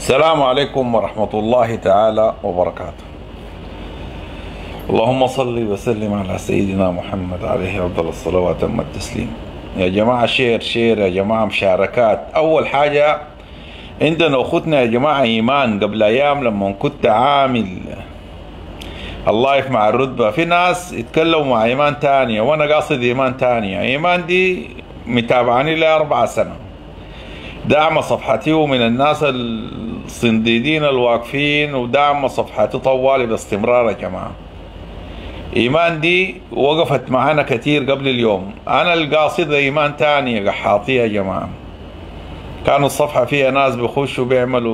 السلام عليكم ورحمة الله تعالى وبركاته. اللهم صل وسلم على سيدنا محمد عليه أفضل الصلاة وأتم التسليم. يا جماعة شير يا جماعة، مشاركات. أول حاجة عندنا أخوتنا يا جماعة إيمان، قبل أيام لما كنت عامل اللايف مع الرتبة، في ناس يتكلموا مع إيمان تانية وأنا قاصد إيمان تانية. إيمان دي متابعني لي 4 سنة، دعم صفحتي ومن الناس الصنديدين الواقفين، ودعم صفحتي طوالي باستمرار يا جماعة. إيمان دي وقفت معانا كتير قبل اليوم. أنا القاصد إيمان تانية قحاطية يا جماعة. كانوا الصفحة فيها ناس بيخشوا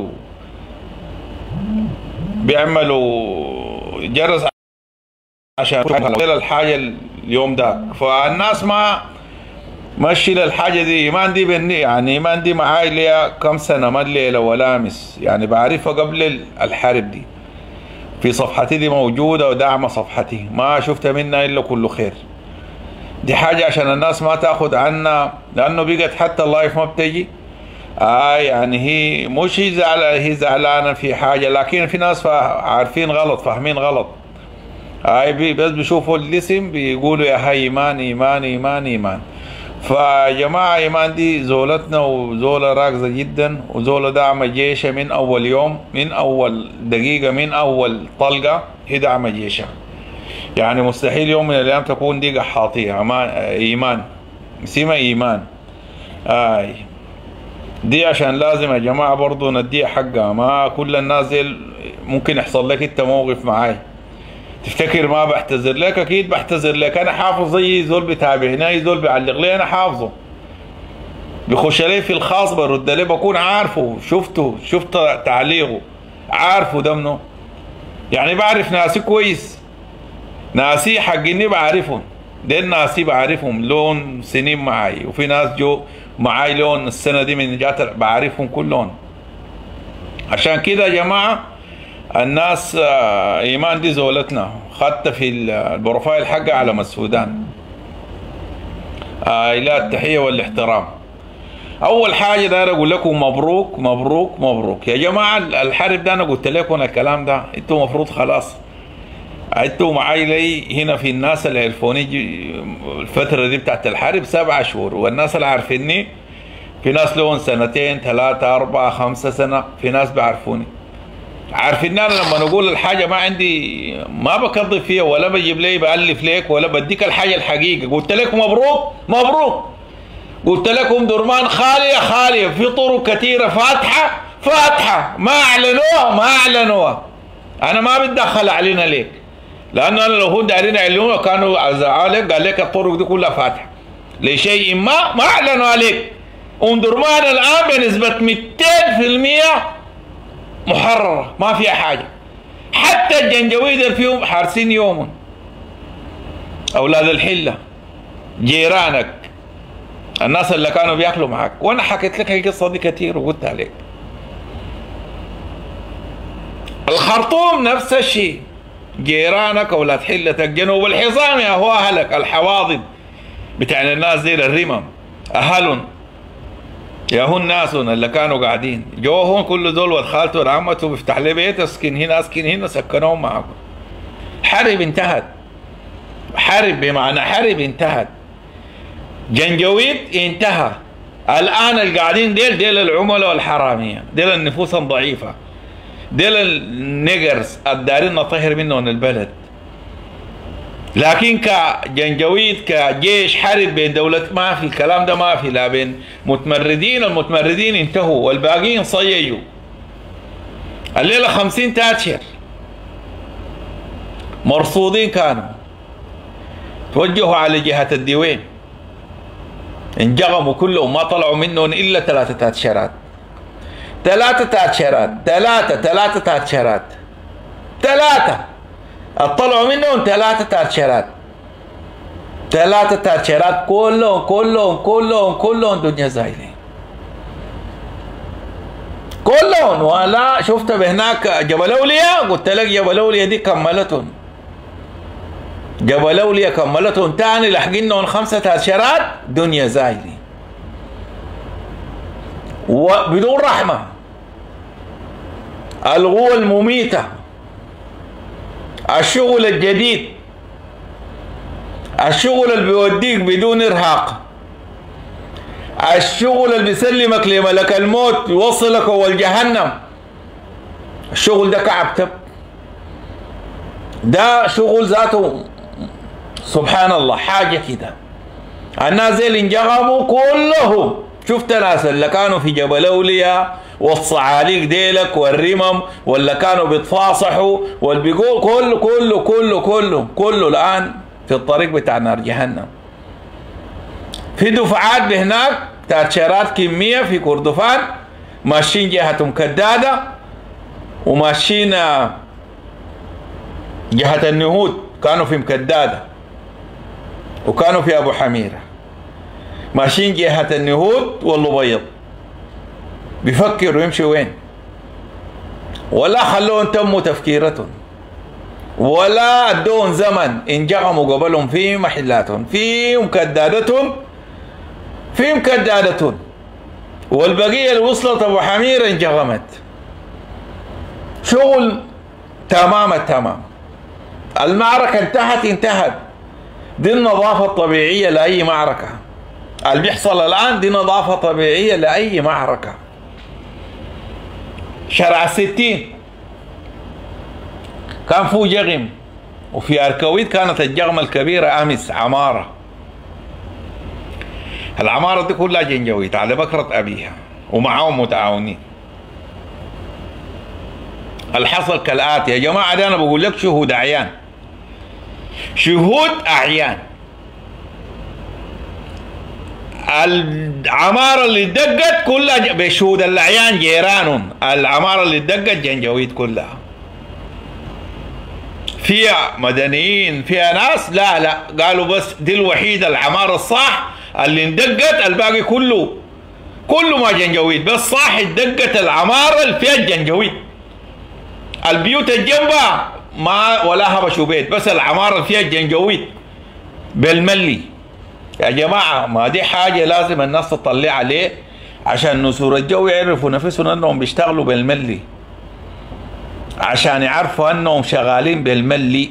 بيعملوا جرس عشان الحاجة اليوم ده، فالناس ما مشي للحاجة دي. إيمان دي يعني إيمان دي معاي ليها كم سنة، ما الليلة ولا أمس، يعني بعرفها قبل الحرب دي. في صفحتي دي موجودة وداعمة صفحتي، ما شفت منها إلا كله خير. دي حاجة عشان الناس ما تاخد عنا، لأنه بقت حتى اللايف ما بتجي. يعني هي مش هي زعلانة في حاجة، لكن في ناس عارفين غلط، فاهمين غلط. بس بيشوفوا الاسم بيقولوا يا هاي إيمان إيمان إيمان إيمان. فيا جماعة إيمان دي زولتنا وزولة راكزة جدا، وزولة دعم جيشة من أول يوم، من أول دقيقة، من أول طلقة هي دعم جيشة. يعني مستحيل يوم من الأيام تكون دي قحاطية. إيمان اسمها إيمان. دي عشان لازم يا جماعة برضو نديها حقها. ما كل الناس دي ممكن يحصل لك انت موقف معاي تفتكر ما بعتذر لك. اكيد بعتذر لك. انا حافظ زي زول بتابعني، زول بيعلق لي انا حافظه، بيخش لي في الخاص برد لي، بكون عارفه، شفت تعليقه، عارفه ده منه. يعني بعرف ناسي كويس، ناسي حقني بعرفهم، دي ناسي بعرفهم لون سنين معاي، وفي ناس جو معاي لون السنة دي من جات بعرفهم كلهم. عشان كده يا جماعة الناس إيمان دي زولتنا، خدت في البروفايل حقها علم السودان. إلى التحية والاحترام. أول حاجة داير أقول لكم مبروك مبروك مبروك يا جماعة. الحرب ده أنا قلت لكم الكلام ده، أنتوا مفروض خلاص أنتوا معاي لي هنا. في الناس اللي عرفوني الفترة دي بتاعت الحرب 7 شهور، والناس اللي عارفيني في ناس لهم 2 3 4 5 سنة، في ناس بيعرفوني، عارفين انا لما نقول الحاجه ما عندي، ما بكذب فيها ولا بجيب لي بألف ليك ولا بديك الحاجه الحقيقه. قلت لكم مبروك مبروك، قلت لكم درمان خاليه، في طرق كثيره فاتحه ما اعلنوها. انا ما بتدخل علينا ليك، لانه انا لو هم دايرين يعلنوها كانوا زعلك قال لك الطرق دي كلها فاتحه لشيء ما اعلنوا عليك. درمان الان بنسبه 200% محررة، ما فيها حاجة. حتى الجنجويد فيهم حارسين يوم. أولاد الحلة، جيرانك، الناس اللي كانوا بياكلوا معك، وأنا حكيت لك القصة دي كتير وقلت عليك. الخرطوم نفس الشيء، جيرانك، أولاد حلتك، جنوب الحصان يا هو أهلك، الحواضن بتاع الناس دي الرمم، أهلهم يا هو الناس اللي كانوا قاعدين جو هون، كل دول ودخلته ورعمته بيفتح لي بيت، اسكن هنا سكنوهم معكم. حرب انتهت، حرب بمعنى حرب انتهت. جنجويد انتهى. الان القاعدين ديل العملاء والحراميه، ديل النفوس الضعيفه، ديل النيجرز الدارين نطهر منهم البلد. لكن كجنجويد كجيش حرب بين دولة ما في الكلام ده، ما في. لا بين المتمردين انتهوا والباقيين صيجوا. الليلة 50 تاتشر مرصودين كانوا، توجهوا على جهة الديوين، انجغموا كلهم، ما طلعوا منهم إلا 3 تاتشرات. 3 تاتشرات طلعوا منهم 3 تاتشرات. 3 تاتشرات كلهم دنيا زايلين كلهم. ولا شفت بهناك جبل أولياء، قلت لك جبل أولياء دي كملتهم، جبل أولياء كملتهم تاني، لحقينهم 5 تاتشرات دنيا زايلين وبدون رحمة. القوة المميتة، الشغل الجديد، الشغل اللي بيوديك بدون إرهاق، الشغل اللي بيسلمك لملك الموت يوصلك أول جهنم. الشغل ده كعب، ده شغل ذاته سبحان الله حاجة كده. الناس اللي انجغموا كلهم، شفت ناس اللي كانوا في جبل أولياء والصعاليق ديلك والرمم، ولا كانوا بيتفاصحوا، واللي بيقول كله كله كله كله كله الآن في الطريق بتاع نار جهنم. في دفعات بهناك بتاعت شارات كمية في كردفان ماشيين جهة مكدادة، وماشيين جهة النهود كانوا في مكدادة، وكانوا في أبو حميرة ماشيين جهة النهود والأبيض، بيفكروا يمشوا وين، ولا خلوهم تموا تفكيرتهم، ولا ادوهم زمن انجغموا قبلهم في محلاتهم في مكدادتهم في مكدادتهم، والبقية اللي وصلت أبو حميرة انجغمت. شغل تمام التمام. المعركة انتهت. دي النظافة الطبيعية لأي معركة. اللي بيحصل الآن دي نظافة طبيعية لأي معركة. شارع 60 كان فيه جغم، وفي أركويت كانت الجغمة الكبيرة أمس عمارة. العمارة دي كلها جنجويت على بكرة أبيها ومعاهم متعاونين. الحصل كالآتي يا جماعة، ده أنا بقول لك شهود أعيان، شهود أعيان. العمارة اللي دقت كلها بشهود الأعيان جيرانهم، العمارة اللي دقت جنجويت كلها، فيها مدنيين فيها ناس، لا قالوا بس دي الوحيدة العمارة الصح اللي اندقت، الباقي كله ما جنجويت، بس صح دقت العمارة اللي فيها الجنجويت. البيوت الجنبها ما ولا هبشوا بيت، بس العمارة اللي فيها الجنجويت بالملي. يا جماعة ما دي حاجة لازم الناس تطلع عليه، عشان نسور الجو يعرفوا نفسهم انهم بيشتغلوا بالملي، عشان يعرفوا انهم شغالين بالملي.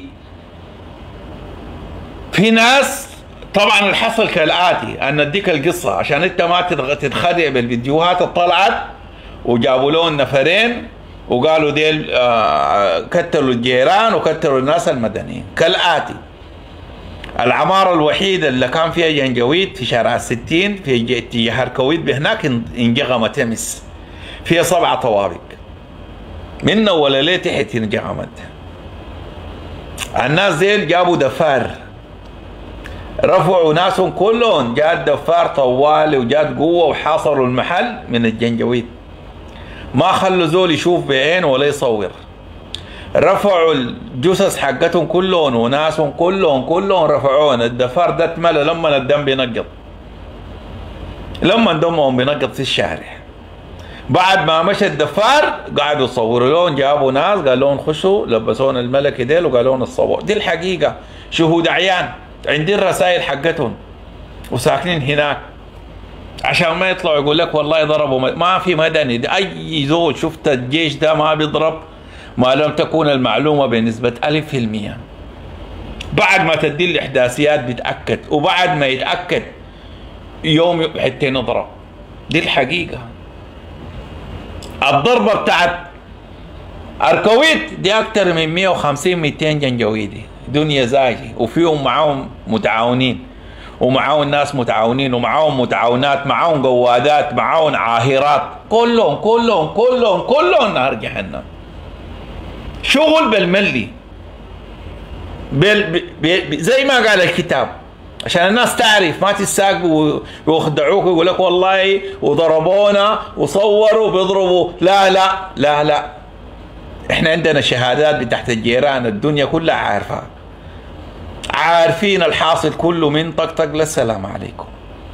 في ناس طبعا الحصل كالآتي، ان اديك القصة عشان انت ما تتخدع بالفيديوهات اللي طلعت وجابوا لهم نفرين وقالوا ديل كتلوا الجيران وكتلوا الناس المدنيين. كالآتي: العمارة الوحيدة اللي كان فيها جنجويد في شارع 60 في اتجاه هركويت بهناك انجغمت امس، فيها 7 طوابق من ولا ليه تحت انجغمت. الناس ديل جابوا دفار، رفعوا ناسهم كلهم، جات دفار طوالي وجات قوة وحاصروا المحل من الجنجويد، ما خلوا زول يشوف بعين ولا يصور. رفعوا الجثث حقتهم كلهم وناسهم كلهم رفعوهم. الدفار ده اتملى لما الدم بينقط، لما دمهم بينقط في الشارع. بعد ما مشى الدفار قعدوا يصوروا لهم، جابوا ناس قال لهم خشوا، لبسون الملكي ديل وقالوا لهم الصور. دي الحقيقة، شهود عيان عندي الرسائل حقتهم وساكنين هناك، عشان ما يطلعوا يقول لك والله ضربوا. ما في مدني، اي زول شفت الجيش ده ما بيضرب ما لم تكن المعلومة بنسبة 1000%. بعد ما تدي الإحداثيات بيتأكد، وبعد ما يتأكد يوم حتى نضرب. دي الحقيقة. الضربة بتاعت أركويت دي أكتر من 150-200 جنجويدي دنيا زاجي، وفيهم معاهم متعاونين، ومعاهم ناس متعاونين، ومعاهم متعاونات، معاهم قوادات، معاهم عاهرات، كلهم نار جهنم. شغل بالملي زي ما قال الكتاب، عشان الناس تعرف ما تساق ويخدعوك ويقول لك والله وضربونا وصوروا بيضربوا. لا احنا عندنا شهادات بتحت الجيران، الدنيا كلها عارفة، عارفين الحاصل كله من طقطق للسلام عليكم.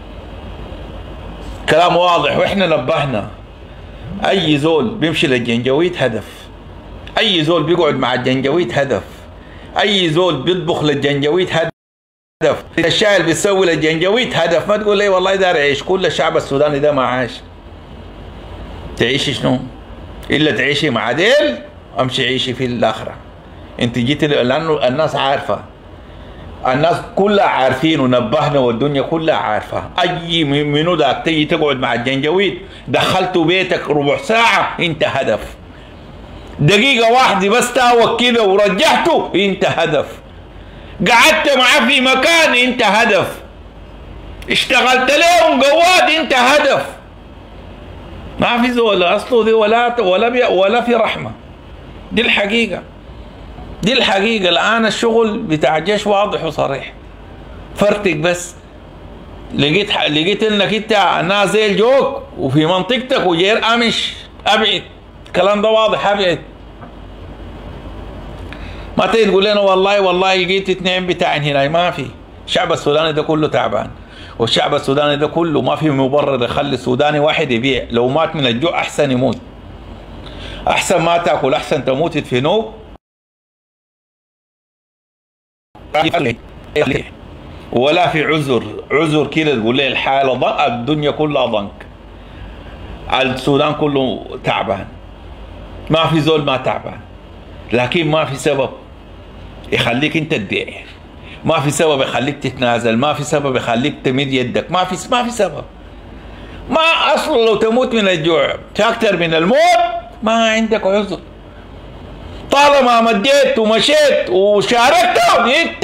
كلام واضح. واحنا نبهنا اي زول بيمشي للجنجويد هدف، اي زول بيقعد مع الجنجويد هدف، اي زول بيطبخ للجنجويد هدف، الشاي اللي بيسوي للجنجويد هدف. ما تقول لي والله دار عيش، كل الشعب السوداني ده ما عاش، تعيش شنو؟ الا تعيشي مع ديل امشي عيشي في الاخره. انت جيتي لانه الناس عارفه، الناس كلها عارفين ونبهنا والدنيا كلها عارفه. اي منو ذاك تيجي تقعد مع الجنجويد دخلته بيتك ربع ساعه انت هدف، دقيقه واحده بس تاوك كده ورجعته انت هدف، قعدت معاه في مكان انت هدف، اشتغلت لهم قواد انت هدف. ما في زول اصله دي ولا في رحمه. دي الحقيقه، دي الحقيقه. الان الشغل بتاع الجيش واضح وصريح. فرتك بس لقيت انك انت نازل جوك وفي منطقتك وجير امش ابعد. الكلام ده واضح، ابعد. ما تيجي تقول لنا والله لقيت اثنين بتاعين هنا. ما في. الشعب السوداني ده كله تعبان، والشعب السوداني ده كله ما في مبرر يخلي السوداني واحد يبيع. لو مات من الجوع احسن يموت، احسن ما تاكل، احسن تموت في نوب ولا في عذر كده تقول لي الحاله ضنك. الدنيا كلها ضنك، السودان كله تعبان، ما في زول ما تعبان، لكن ما في سبب يخليك انت تبيع، ما في سبب يخليك تتنازل، ما في سبب يخليك تمد يدك، ما في سبب. ما اصلا لو تموت من الجوع اكثر من الموت ما عندك عذر. طالما مديت ومشيت وشاركت انت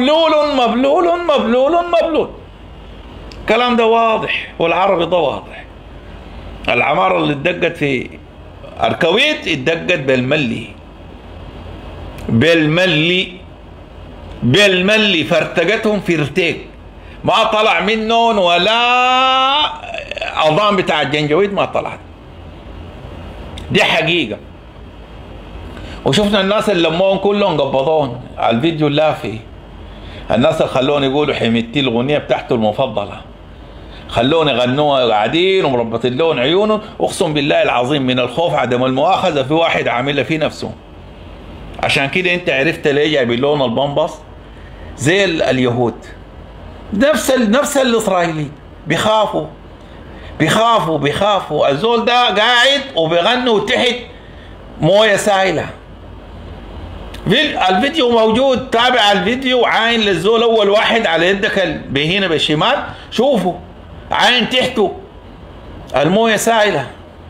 مبلول. الكلام ده واضح، والعربي ده واضح. العمارة اللي اتدقت في أركويت اتدقت بالملي فرتقتهم في ارتيك، ما طلع منهم ولا عظام بتاع الجنجويد ما طلعت. دي حقيقة. وشفنا الناس اللي لموهم كلهم قبضون على الفيديو اللافي. الناس اللي خلوني يقولوا حميدتي الأغنية بتاعته المفضلة، خلوني يغنوها قاعدين ومربطين لهم عيونهم. اقسم بالله العظيم من الخوف عدم المؤاخذة في واحد عاملها في نفسه. عشان كده انت عرفت ليه جايبين لون البنبص زي اليهود، نفس الاسرائيليين بيخافوا. الزول ده قاعد وبيغنوا تحت مويه سائله. الفيديو موجود، تابع الفيديو. عاين للزول اول واحد على يدك هنا بالشمال، شوفوا عاين تحته المويه سائله.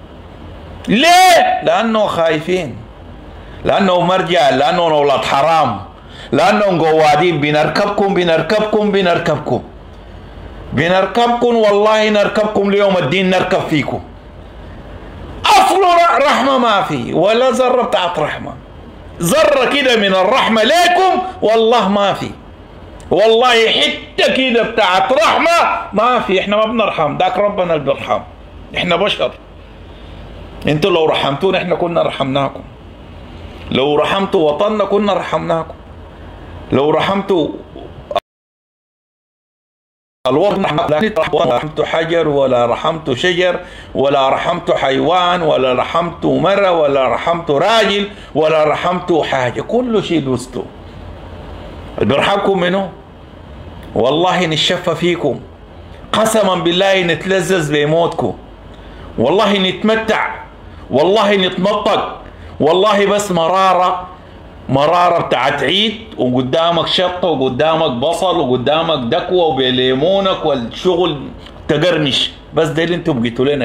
ليه؟ لانه خايفين، لانهم مرجع، لانهم اولاد حرام، لانهم قوادين. بنركبكم والله نركبكم ليوم الدين، نركب فيكم. اصله رحمه ما في ولا ذره بتاعت رحمه، ذره كده من الرحمه ليكم والله ما في، والله حته كده بتاعت رحمه ما في. احنا ما بنرحم، داك ربنا اللي بيرحم، احنا بشر. انتوا لو رحمتونا احنا كنا رحمناكم، لو رحمتوا وطننا كنا رحمناكم، لو رحمتوا الوطن لا رحمت حجر ولا رحمت شجر ولا رحمت حيوان ولا رحمت مرة ولا رحمت راجل ولا رحمت حاجة، كل شيء دوستو. بيرحمكم منه والله نتشفى فيكم، قسما بالله نتلذذ بموتكم، والله نتمتع، والله نتنطق، والله بس مرارة بتاعت عيد وقدامك شطة وقدامك بصل وقدامك دكوة وبليمونك والشغل تقرمش. بس ده اللي انتم بقيتوا لنا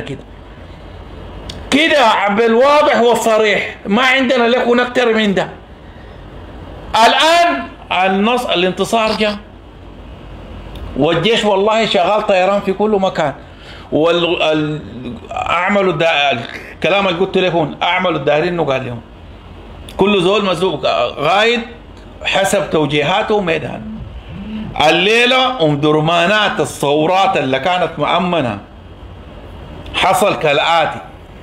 كده بالواضح والصريح. ما عندنا لكم اكتر من ده. الان الانتصار جاء، والجيش والله شغال طيران في كل مكان. اعملوا الكلام اللي قلت لكم، اعملوا الدايرين نقال لهم، كل زول مسؤول غايد حسب توجيهاته ميدان. الليله درمانات الثورات اللي كانت مؤمنه حصل كالاتي: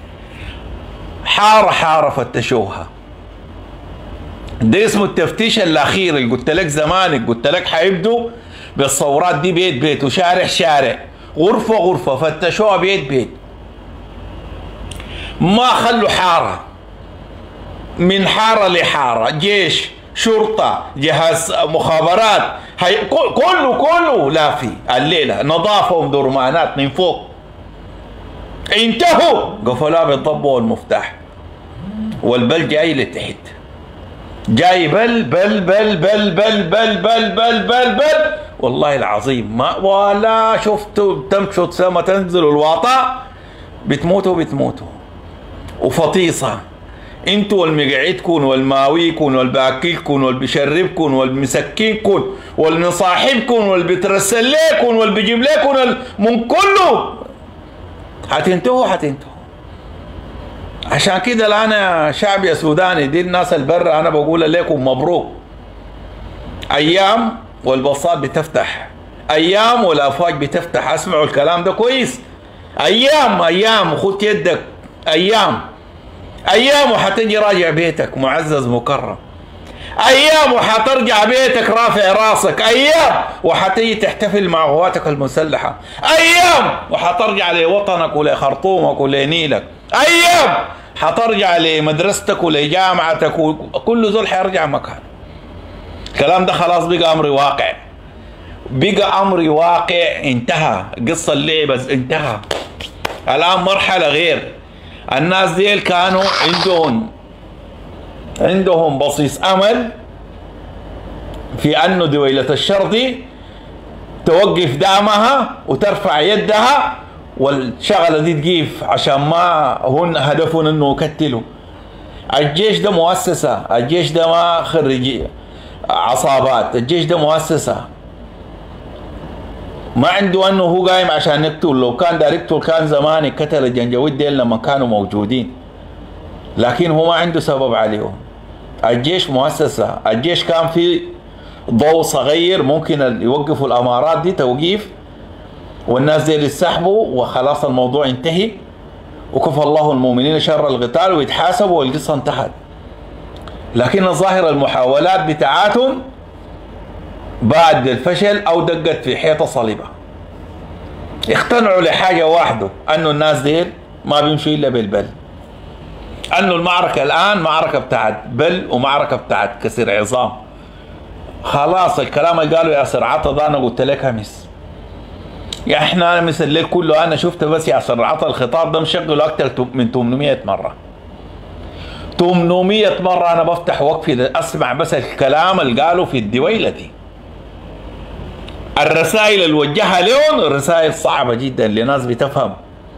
حاره فتشوها. ده اسمه التفتيش الاخير اللي قلت لك زمان، قلت لك حيبدوا بالثورات دي بيت وشارع غرفه فتشوها بيت. ما خلوا حاره، من حارة لحارة، جيش، شرطة، جهاز مخابرات، كله لا في الليلة نظافة ودرمانات من فوق. انتهوا قفلوها بالضب والمفتاح والبل جاي لتحت، جاي بل بل بل بل بل بل بل بل بل بل والله العظيم ما ولا شفتوا تمشوا سما تنزلوا الواطة بتموتوا وفطيصة. انتوا والمقعدكم والماويكم والباكلكم والبشربكم والمسكينكم والمصاحبكم والبترسل لكم والبيجيب لكم من كله حتنتهوا. عشان كده الان يا شعب يا سوداني، دي الناس البر انا بقول لكم مبروك. ايام والبساط بتفتح، ايام والافواج بتفتح. اسمعوا الكلام ده كويس. ايام خد يدك، ايام وحتجي راجع بيتك معزز مكرم، ايام وحترجع بيتك رافع راسك، ايام وحتيجي تحتفل مع قواتك المسلحه، ايام وحترجع لوطنك ولخرطومك ولنيلك، ايام حترجع لمدرستك ولجامعتك وكل زول حيرجع مكان. الكلام ده خلاص بقى امر واقع، انتهى قصه اللعبه انتهى. الان مرحله غير. الناس ديل كانوا عندهم بصيص امل في انه دويلة الشرطي توقف دعمها وترفع يدها والشغله دي تقيف، عشان ما هن هدفهم انه يقتلوا. الجيش ده مؤسسه، الجيش ده ما خريجي عصابات، الجيش ده مؤسسه ما عنده انه هو قايم عشان نقتل. لو كان داير يقتل كان زمان قتل الجنجويد ديل لما كانوا موجودين، لكن هو ما عنده سبب عليهم. الجيش مؤسسه، الجيش كان في ضوء صغير ممكن يوقفوا الامارات دي توقيف والناس دي يسحبوا وخلاص الموضوع انتهي وكفى الله المؤمنين شر القتال ويتحاسبوا والقصه انتهت. لكن الظاهر المحاولات بتاعاتهم بعد الفشل او دقت في حيطه صليبه. اقتنعوا لحاجه واحده، انه الناس دي ما بيمشوا الا بالبل، انه المعركه الان معركه بتاعت بل ومعركه بتاعت كسر عظام. خلاص الكلام اللي قالوا ياسر عطا ده انا قلت لك امس، يعني احنا امس الليل كله انا شفت بس ياسر عطا الخطاب ده مشغله اكثر من 800 مره. 800 مره انا بفتح وقفي اسمع بس الكلام اللي قالوا في الدويله دي. الرسائل اللي وجهها لهم رسائل صعبه جدا لناس بتفهم،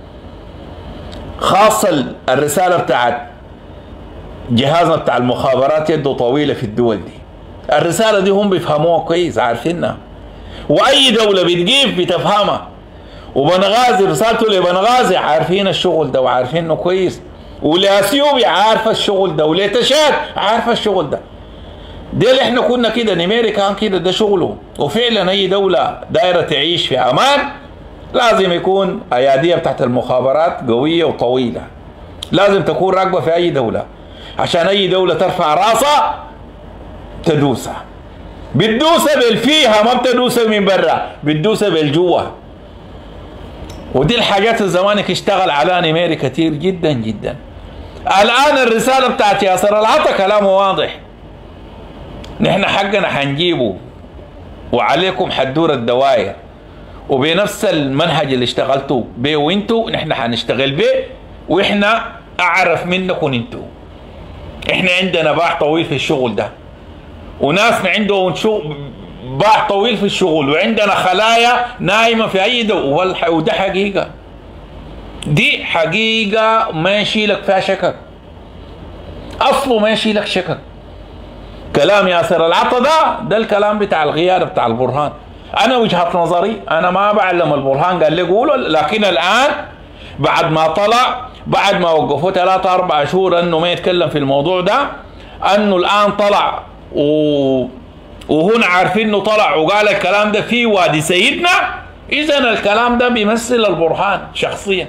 خاصه الرساله بتاعت جهازنا بتاع المخابرات يده طويله في الدول دي. الرساله دي هم بيفهموها كويس، عارفينها، واي دوله بتجيب بتفهمها. وبنغازي رسالته لبنغازي عارفين الشغل ده وعارفينه كويس، ولأثيوبيا عارفه الشغل ده، ولتشاد عارفه الشغل ده. ده اللي احنا كنا كده، نيميري كان كده، ده شغله. وفعلا اي دوله دايره تعيش في امان لازم يكون اياديه بتاعت المخابرات قويه وطويله، لازم تكون راكبه في اي دوله، عشان اي دوله ترفع راسها تدوسها. بتدوسها بالفيها، ما بتدوسها من برا، بتدوسها بالجوا. ودي الحاجات الزمانك اشتغل عليها نيميري كتير جدا جدا. الان الرساله بتاعت ياسر العطا كلامه واضح، نحن حقنا حنجيبه وعليكم حتدور الدوائر، وبنفس المنهج اللي اشتغلتوا بيه وانتوا نحن حنشتغل بيه، واحنا اعرف منكم انتوا. احنا عندنا باع طويل في الشغل ده، وناسنا عندهم باع طويل في الشغل، وعندنا خلايا نايمه في اي دو، وده حقيقه، دي حقيقه ما يشيلك فيها شكك، اصله ما يشيلك شكك. كلام ياسر العطا ده الكلام بتاع الغيار بتاع البرهان. انا وجهه نظري انا ما بعلم البرهان قال لي قولوا، لكن الان بعد ما طلع، بعد ما وقفوه 3 4 شهور انه ما يتكلم في الموضوع ده، انه الان طلع وهنا عارفين انه طلع وقال الكلام ده في وادي سيدنا، اذا الكلام ده بيمثل البرهان شخصيا.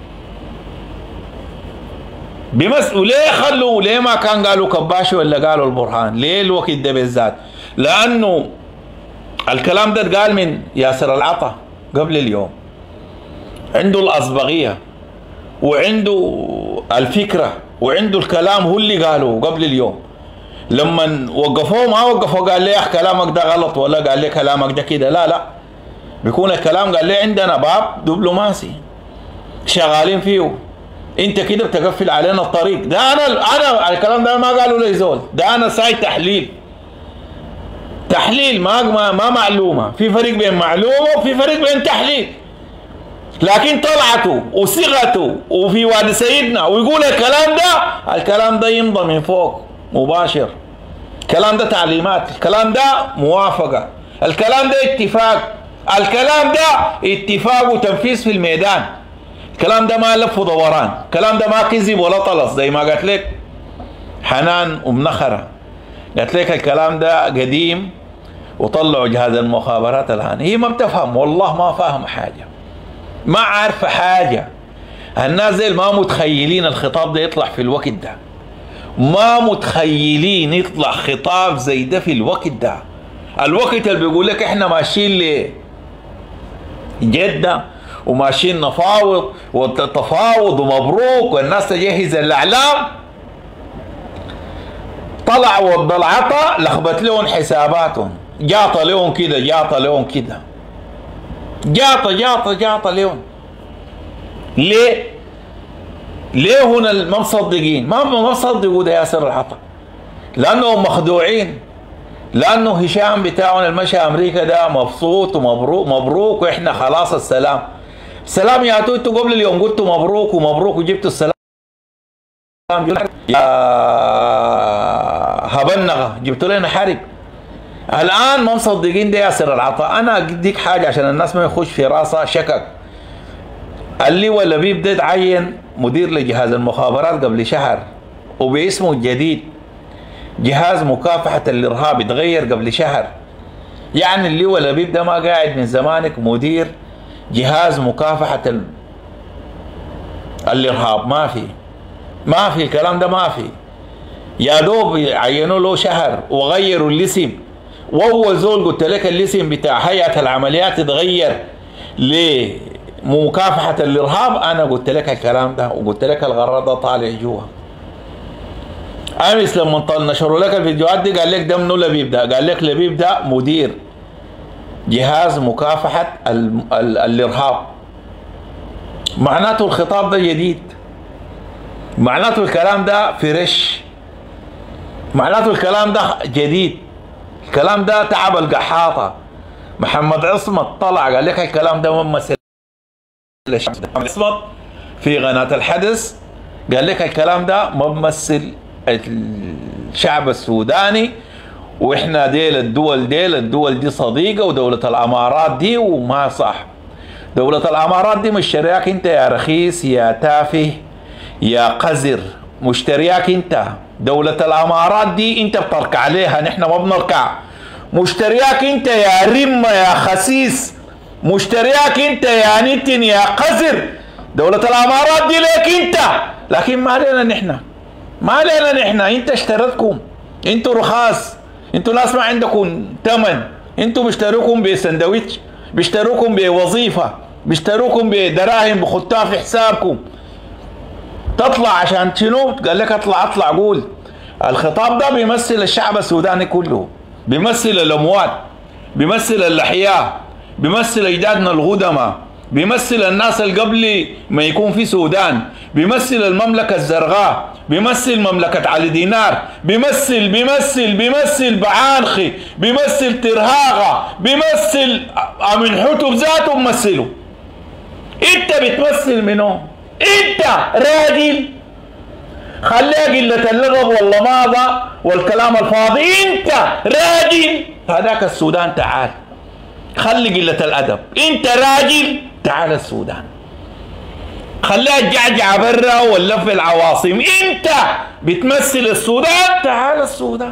وليه خلوا، ليه ما كان قالوا كباشي ولا قالوا البرهان؟ ليه الوقت ده بالذات؟ لانه الكلام ده اتقال من ياسر العطا قبل اليوم، عنده الأصبغية وعنده الفكرة وعنده الكلام، هو اللي قاله قبل اليوم. لما وقفوه ما وقفوا قال لي يا اخي كلامك ده غلط ولا قال لي كلامك ده كده، لا بيكون الكلام قال لي عندنا باب دبلوماسي شغالين فيه، انت كده بتقفل علينا الطريق. ده انا الكلام ده ما قالوا لي زول، ده انا ساي تحليل ما معلومه. في فرق بين معلومه وفي فرق بين تحليل. لكن طلعته وصيغته وفي وادي سيدنا ويقول الكلام ده يمضى من فوق مباشر. الكلام ده تعليمات، الكلام ده موافقه، الكلام ده اتفاق، الكلام ده اتفاق وتنفيذ في الميدان. الكلام ده ما لف ودوران، الكلام ده ما كذب ولا طلس زي ما قالت لك حنان ومنخرة. قالت لك الكلام ده قديم وطلعوا جهاز المخابرات الآن. هي ما بتفهم، والله ما فاهم حاجة، ما عارفة حاجة. الناس زي ما متخيلين الخطاب ده يطلع في الوقت ده، ما متخيلين يطلع خطاب زي ده في الوقت ده. الوقت اللي بيقول لك احنا ماشيين لجدة وماشيين نفاوض والتفاوض ومبروك والناس تجهز الاعلام، طلع وضى العطا لخبت لهم حساباتهم، جاطة لهم كده، جاطة لهم كده، جاطة لهم. ليه هنا ما مصدقين؟ ما مصدقوا ده ياسر العطا، لانهم مخدوعين، لانه هشام بتاعنا المشى امريكا ده مبسوط ومبروك واحنا خلاص السلام يا انتوا قبل اليوم قلتوا مبروك وجبتوا السلام يا هبنغه، جبتوا لنا حرب. الان ما مصدقين ده ياسر العطا. انا اديك حاجه عشان الناس ما يخش في راسها شكك. اللواء لبيب ده اتعين مدير لجهاز المخابرات قبل شهر وباسمه الجديد جهاز مكافحة الإرهاب، اتغير قبل شهر. يعني اللواء لبيب ده ما قاعد من زمانك مدير جهاز مكافحة الإرهاب. ما في الكلام ده، ما في. يا دوب عينوا له شهر وغيروا الاسم، واول زول قلت لك الاسم بتاع هيئة العمليات اتغير لمكافحة الإرهاب. أنا قلت لك الكلام ده وقلت لك الغرار ده طالع جوا. امس لما نشروا لك الفيديوهات دي قال لك ده منو لبيب ده؟ قال لك لبيب ده مدير جهاز مكافحة الإرهاب. معناته الخطاب ده جديد، معناته الكلام ده فريش، معناته الكلام ده جديد، الكلام ده تعب القحاطة. محمد عصمت طلع قال لك الكلام ده ممثل عصمت في قناة الحدث، قال لك الكلام ده ممثل الشعب السوداني، واحنا الدول دي صديقه، ودولة الامارات دي وما صح. دولة الامارات دي مشترياك انت يا رخيص يا تافه يا قذر، مشترياك انت. دولة الامارات دي انت بتركع عليها، نحن ما بنركع. مشترياك انت يا رمة يا خسيس، مشترياك انت يا نتن يا قذر. دولة الامارات دي ليك انت، لكن ما علينا نحن، ما علينا نحن. انت اشتريتكم، انتوا رخاص، انتوا ناس ما عندكم ثمن، انتوا بيشتروكم بسندويتش، بيشتروكم بوظيفه، بيشتروكم بدراهم بخطها في حسابكم. تطلع عشان شنو؟ قال لك اطلع قول. الخطاب ده بيمثل الشعب السوداني كله، بيمثل الاموات، بيمثل الاحياء، بيمثل اجدادنا القدماء، بيمثل الناس اللي قبل ما يكون في سودان، بيمثل المملكة الزرقاء، بيمثل مملكة علي دينار، بيمثل بعانخي، بيمثل ترهاغة، بيمثل أمين حتب ذاته بمثله. انت بتمثل منه؟ انت راجل؟ خليها قلة اللغب واللماضة والكلام الفاضي. انت راجل؟ هذاك السودان تعال، خلي قلة الأدب. انت راجل؟ تعال السودان، خليها الجعجعة برا واللف العواصم. انت بتمثل السودان؟ تعال السودان.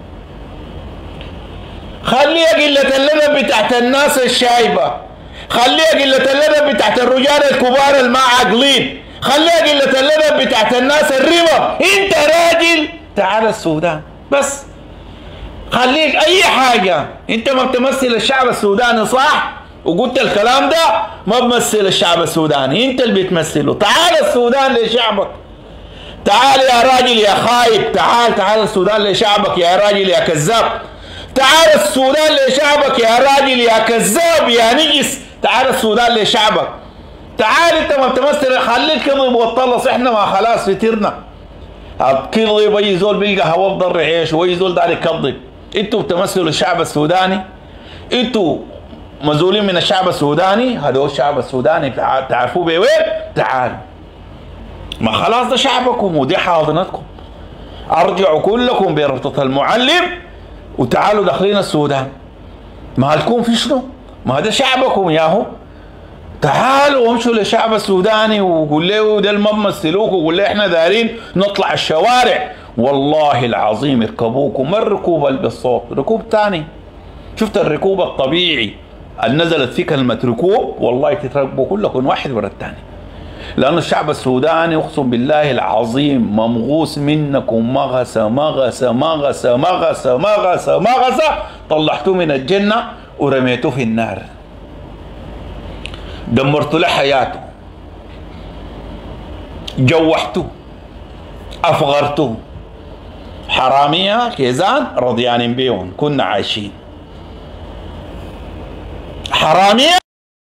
خليها قلة الأدب بتاعت الناس الشايبة، خليها قلة الأدب بتاعت الرجال الكبار الما عاقلين، خليها قلة الأدب بتاعت الناس الرمى. انت راجل؟ تعال السودان بس. خليك اي حاجة، انت ما بتمثل الشعب السوداني صح؟ وقلت الكلام ده ما بمثل الشعب السوداني، انت اللي بتمثله. تعال السودان لشعبك، تعال يا راجل يا خايب، تعال السودان لشعبك يا راجل يا كذاب، تعال السودان لشعبك يا راجل يا كذاب يا نجس، تعال السودان لشعبك. تعال انت ما بتمثل، خلي الكذب وتطلص، احنا ما خلاص فترنا. الكذب اي زول بيلقى هوا بضر عيش واي زول دار يكذب. انتوا بتمثلوا الشعب السوداني، انتوا مزولين من الشعب السوداني، هذول الشعب السوداني تعرفوه بوين؟ تعالوا. ما خلاص ده شعبكم ودي حاضنتكم. ارجعوا كلكم بربطة المعلم وتعالوا داخلين السودان. ما هلكم في شنو؟ ما هذا شعبكم ياهو. تعالوا وامشوا للشعب السوداني وقول له ده ما بمثلوك، وقول له احنا دارين نطلع الشوارع. والله العظيم يركبوكم، ما الركوب اللي بالصوت، ركوب تاني. شفت الركوب الطبيعي اللي نزلت فيه كلمة ركوب، والله تتركبوا كلكم واحد ورا الثاني. لأن الشعب السوداني أقسم بالله العظيم ممغوس منكم مغسة مغسة مغسة مغسة مغسة مغسة، طلعتوه من الجنة ورميتوه في النار، دمرتوا له حياته، جوحتوه، أفغرتوه. حرامية كيزان رضيانين بيهم كنا عايشين. حرامية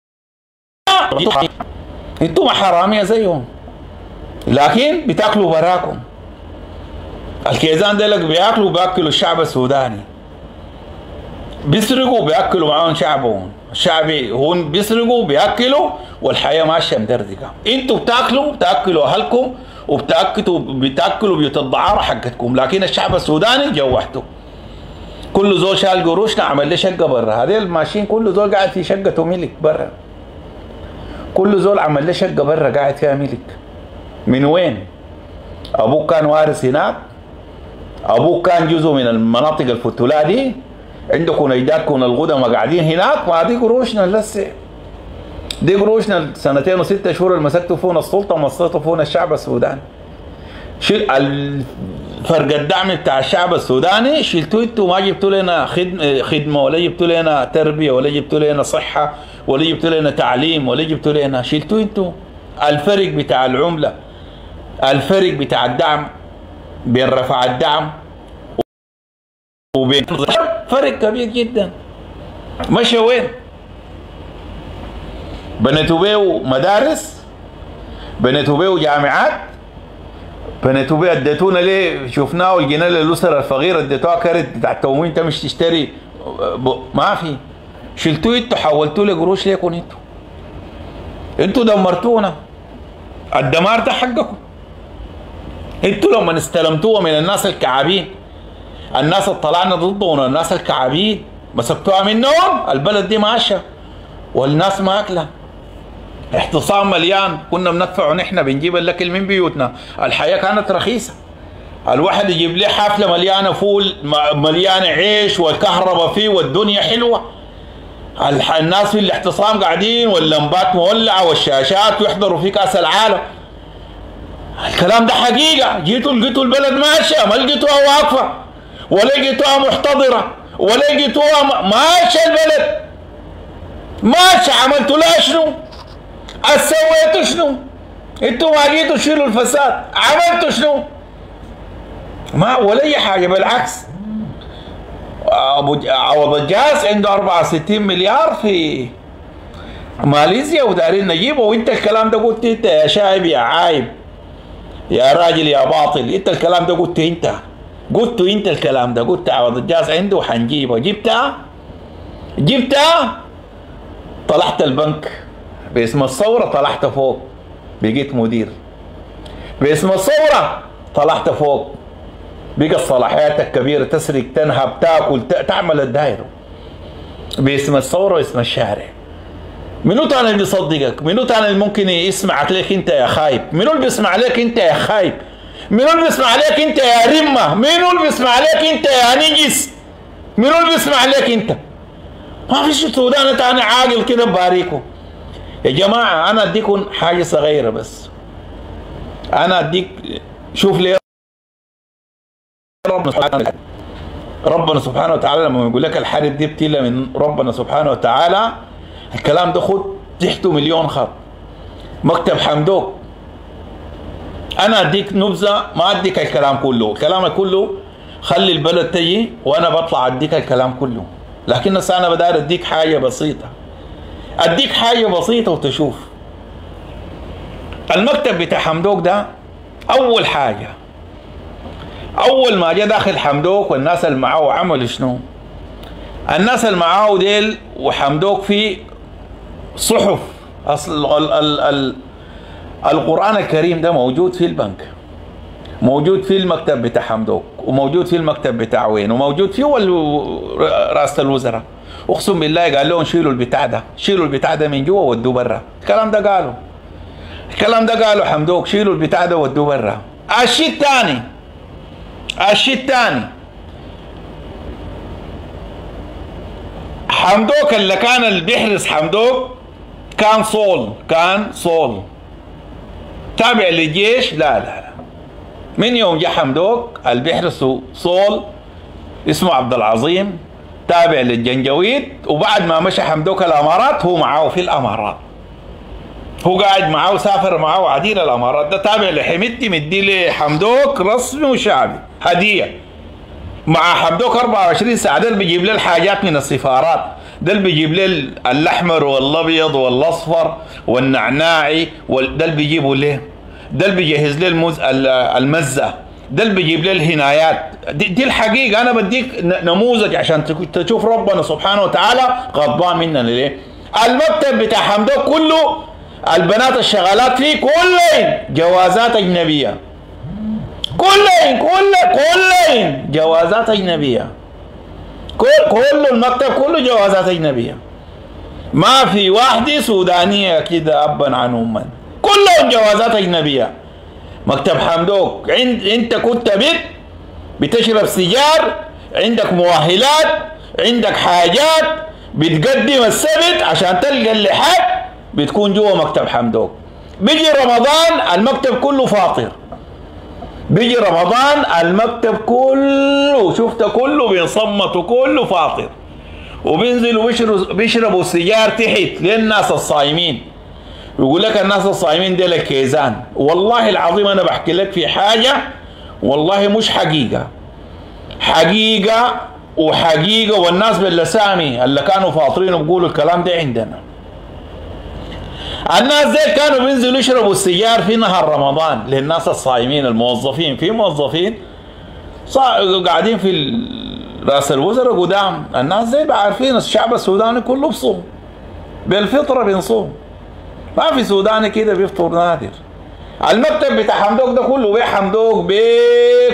انتم حرامية زيهم، لكن بتاكلوا براكم. الكيزان ديلك بياكلوا الشعب السوداني، بيسرقوا بياكلوا معاهم شعبهم. الشعبي هون بيسرقوا بياكلوا والحياة ماشية مدردقة. انتوا بتاكلوا اهلكم وبتاكلوا بيوت الدعارة حقتكم، لكن الشعب السوداني جوحته. كل زول شال قروشنا عمل له شقة برا، هذيل ماشيين كل زول قاعد في شقته ملك برا. كل زول عمل له شقة برا قاعد فيها ملك. من وين؟ ابوك كان وارث هناك؟ ابوك كان جزء من المناطق الفتولة دي؟ عندكم اجدادكم القدماء قاعدين هناك؟ ما دي قروشنا لسه. دي قروشنا سنتين وستة شهور اللي مسكتوا فينا السلطة ومسكتوا فينا الشعب السوداني. فرق الدعم بتاع الشعب السوداني شلتوا انتوا، ما جبتوا لنا خدمة ولا جبتوا لنا تربية ولا جبتوا لنا صحة ولا جبتوا لنا تعليم ولا جبتوا لنا، شلتوا انتوا. الفرق بتاع العملة، الفرق بتاع الدعم بين رفع الدعم وبين فرق كبير جدا. مشى وين؟ بنيتوا بيه مدارس، بنيتوا بيه جامعات، بنيتوا بيه اديتونا ليه؟ شفناه ولقينا للاسر الفقيره اديتوها كارت بتاع التموين تمشي تشتري، ما في. شلتوه انتوا حولتوه لقروش ليكم انتوا دمرتونا. الدمار ده حقكم انتوا لما استلمتوها من الناس الكعابين، الناس اللي طلعنا ضدهم الناس الكعابين، مسكتوها منهم البلد دي ماشيه والناس ماكله. احتصام مليان، كنا بندفع ونحن بنجيب الاكل من بيوتنا. الحياه كانت رخيصه، الواحد يجيب ليه حفله مليانه فول مليانه عيش والكهرباء فيه والدنيا حلوه. الناس في الاحتصام قاعدين واللمبات مولعه والشاشات ويحضروا في كاس العالم. الكلام ده حقيقه. جيتوا لقيتوا البلد ماشيه، ما لقيتوها واقفه ولا لقيتوها محتضره ولا لقيتوها ماشيه. البلد ماشيه. عملتوا لها شنو؟ سويتوا شنو؟ انتوا ما جيتوا تشيلوا الفساد، عملتوا شنو؟ ما ولا اي حاجه، بالعكس. عوض الجهاز عنده 64 مليار في ماليزيا ودارين نجيبه، وانت الكلام ده قلت انت يا شايب يا عايب يا راجل يا باطل. انت الكلام ده قلت انت الكلام ده قلت عوض الجهاز عنده وحنجيبه. جبتها طلعت البنك باسم الثورة، طلعت فوق بقيت مدير. باسم الثورة طلعت فوق بقت صلاحياتك كبيرة، تسرق تنهب تاكل تعمل الدايرة. باسم الثورة واسم الشارع. منو تاني اللي بيصدقك؟ منو تاني اللي ممكن يسمعك لك انت يا خايب؟ منو اللي بيسمع لك انت يا خايب؟ منو اللي بيسمع لك انت يا رمة؟ منو اللي بيسمع لك انت يا نجس؟ منو اللي بيسمع لك انت؟ ما فيش سودان تاني عاقل كده بباريكم. يا جماعة أنا أديكم حاجة صغيرة بس. أنا أديك، شوف لي ربنا سبحانه وتعالى لما يقول لك الحرب دي ابتلاء من ربنا سبحانه وتعالى، الكلام ده خد تحته مليون خط. مكتب حمدوك أنا أديك نبذة، ما أديك الكلام كله. الكلام كله خلي البلد تجي وأنا بطلع أديك الكلام كله، لكن أنا بدار أديك حاجة بسيطة. اديك حاجه بسيطه وتشوف. المكتب بتاع حمدوك ده اول حاجه، اول ما جاء داخل حمدوك والناس اللي معاه عملوا شنو؟ الناس اللي معاه ديل وحمدوك في صحف، اصل القرآن الكريم ده موجود في البنك، موجود في المكتب بتاع حمدوك، وموجود في المكتب بتاع وين، وموجود في رئاسة الوزراء. اقسم بالله قال لهم شيلوا البتاع ده، شيلوا البتاع ده من جوا ودوه برا. الكلام ده قالوا، الكلام ده قالوا حمدوك، شيلوا البتاع ده ودوه برا. الشيء الثاني، الشيء الثاني حمدوك اللي كان اللي بيحرس حمدوك كان صول، كان صول تابع للجيش. لا لا لا، من يوم جاء حمدوك اللي بيحرسوا صول اسمه عبد العظيم تابع للجنجويد، وبعد ما مشى حمدوك الامارات هو معاه في الامارات، هو قاعد معاه وسافر معاه عديل الامارات. ده تابع لحميدتي، مدي لحمدوك رسمي وشعبي هديه. مع حمدوك 24 ساعه ده اللي بيجيب له الحاجات من السفارات، ده اللي بيجيب له الاحمر والابيض والاصفر والنعناعي، ده اللي بيجيبه له، ده اللي بيجهز له المزه، ده اللي بيجيب له الهنايات. دي الحقيقه. انا بديك نموذج عشان تشوف ربنا سبحانه وتعالى غضبان مننا ليه. المكتب بتاع حمدوك كله البنات الشغالات فيه كلهم جوازات اجنبيه، كلهم جوازات اجنبيه، كل المكتب كله جوازات اجنبيه، ما في واحده سودانيه كده ابا عن اما، كلهم جوازات اجنبيه. مكتب حمدوك انت كنت بتشرب سيجار، عندك مؤهلات، عندك حاجات، بتقدم السبت عشان تلقى اللحاق، بتكون جوا مكتب حمدوك. بيجي رمضان المكتب كله فاطر، بيجي رمضان المكتب كله شفت كله بينصمت وكله فاطر، وبينزلوا بيشربوا السيجار تحت للناس الصايمين. يقول لك الناس الصايمين دي لك كيزان. والله العظيم انا بحكي لك في حاجه والله مش حقيقه، حقيقه وحقيقه، والناس باللسامي اللي كانوا فاطرين وبيقولوا الكلام ده عندنا. الناس دي كانوا بينزلوا يشربوا السيجار في نهار رمضان للناس الصايمين الموظفين. في موظفين قاعدين في راس الوزراء قدام، الناس دي عارفين الشعب السوداني كله بصوم، بالفطره بنصوم، ما في سوداني كده بيفطر نادر. المكتب بتاع حمدوك ده كله بيه حمدوك بيه